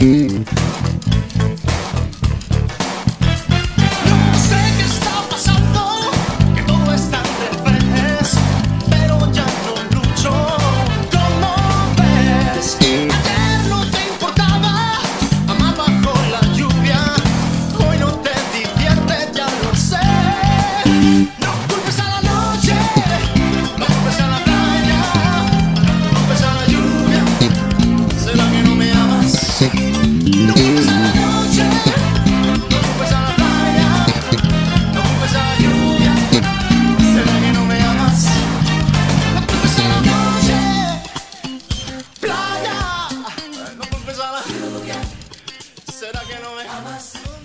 sé qué está pasando, que todo está al revés, pero ya no lucho. ¿Cómo ves? Ayer no te importaba amar bajo la lluvia, hoy no te divierte, ya lo sé. No culpes a la noche, no culpes a la playa, no culpes a la lluvia. ¿Será que no me amas? No culpes a la noche, no culpes a la playa, no culpes a la lluvia. ¿Será que no me amas? No culpes a la noche, playa, no culpes a la lluvia. ¿Será que no me amas?